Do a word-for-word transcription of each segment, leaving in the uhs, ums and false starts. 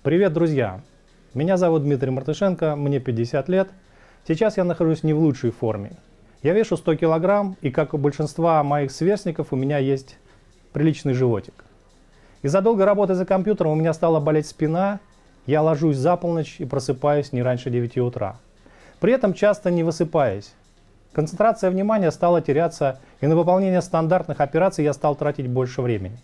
Привет, друзья! Меня зовут Дмитрий Мартышенко, мне пятьдесят лет. Сейчас я нахожусь не в лучшей форме. Я вешу сто килограмм, и как у большинства моих сверстников, у меня есть приличный животик. Из-за долгой работы за компьютером у меня стала болеть спина, я ложусь за полночь и просыпаюсь не раньше девяти утра. При этом часто не высыпаясь. Концентрация внимания стала теряться, и на выполнение стандартных операций я стал тратить больше времени.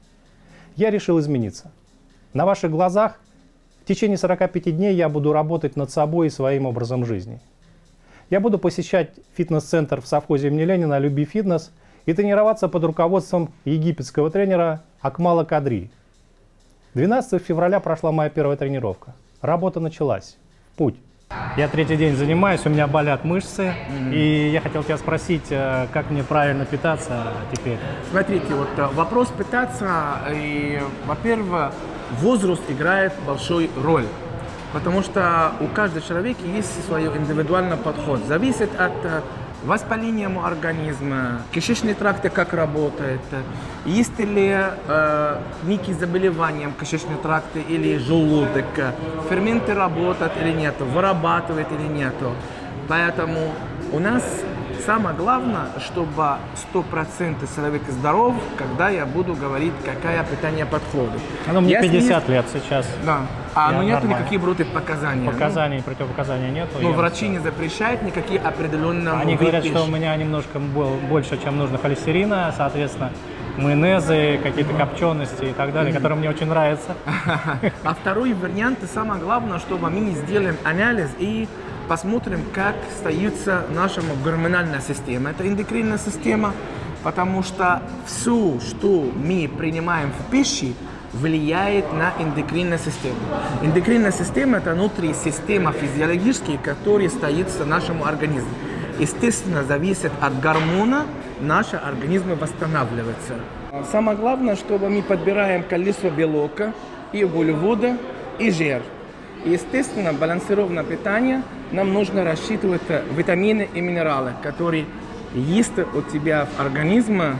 Я решил измениться. На ваших глазах в течение сорока пяти дней я буду работать над собой и своим образом жизни. Я буду посещать фитнес-центр в совхозе имени Ленина «Люби фитнес» и тренироваться под руководством египетского тренера Акмала Кадри. двенадцатого февраля прошла моя первая тренировка. Работа началась. Путь. Я третий день занимаюсь, у меня болят мышцы, mm-hmm. и я хотел тебя спросить, как мне правильно питаться теперь? Смотрите, вот вопрос питаться, и, во-первых, возраст играет большую роль, потому что у каждого человека есть свой индивидуальный подход. Зависит от воспаления организма, кишечный тракт как работает, есть ли э, некие заболевания в кишечном тракте или желудок, ферменты работают или нет, вырабатывают или нет. Поэтому у нас самое главное, чтобы сто процентов человек здоров, когда я буду говорить, какое питание подходит. Ну, мне пятьдесят лет сейчас. Да. А ну нет никаких противопоказаний. Показаний, ну, противопоказаний нет. Но врачи не запрещают никакие определенные. Они говорят, что у меня немножко больше, чем нужно холестерина, соответственно, майонезы, какие-то копчености и так далее, mm-hmm. которые мне очень нравятся. А второй вариант, самое главное, чтобы мы сделаем анализ и посмотрим, как стоится наша гормональная система. Это эндокринная система, потому что все, что мы принимаем в пищу, влияет на эндокринную систему. Эндокринная система – это внутренняя система физиологическая, которая стоит в нашем организме. Естественно, зависит от гормона, наш организм восстанавливается. Самое главное, чтобы мы подбираем количество белка, и углевода, и жир. Естественно, балансированное питание нам нужно рассчитывать витамины и минералы, которые есть у тебя в организме,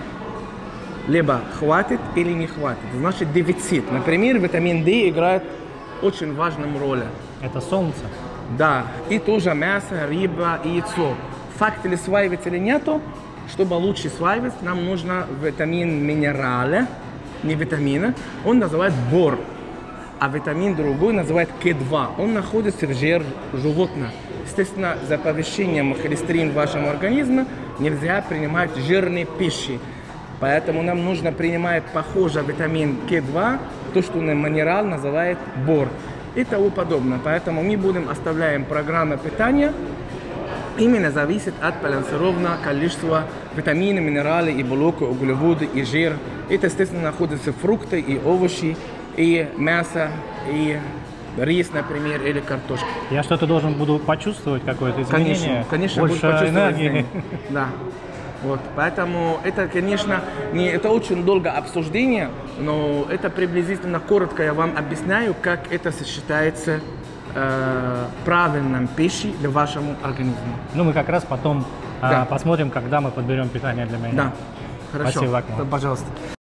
либо хватит или не хватит. Значит, дефицит. Например, витамин D играет очень важную роль. Это солнце? Да. И тоже мясо, рыба и яйцо. Факт ли сваивать или нету, чтобы лучше сваивать, нам нужно витамин минералы, не витамины. Он называет бор. А витамин другой называют К два. Он находится в жире животного. Естественно, за повышением холестерина в вашем организме нельзя принимать жирные пищи. Поэтому нам нужно принимать похожий витамин К два, то, что на минерал называют бор и тому подобное. Поэтому мы будем оставляем программу питания. Именно зависит от балансированного количества витаминов, минералов, и белка, углеводы, и жир. Это, естественно, находятся фрукты и овощи, и мясо, и рис, например, или картошка. Я что-то должен буду почувствовать, какое-то изменение? Конечно, конечно, больше энергии. Да. Вот, поэтому это, конечно, не, это очень долгое обсуждение, но это приблизительно коротко я вам объясняю, как это сочетается э, правильной пищей для вашего организма. Ну, мы как раз потом да. э, посмотрим, когда мы подберем питание для меня. Да, хорошо. Спасибо, Акмал. Пожалуйста.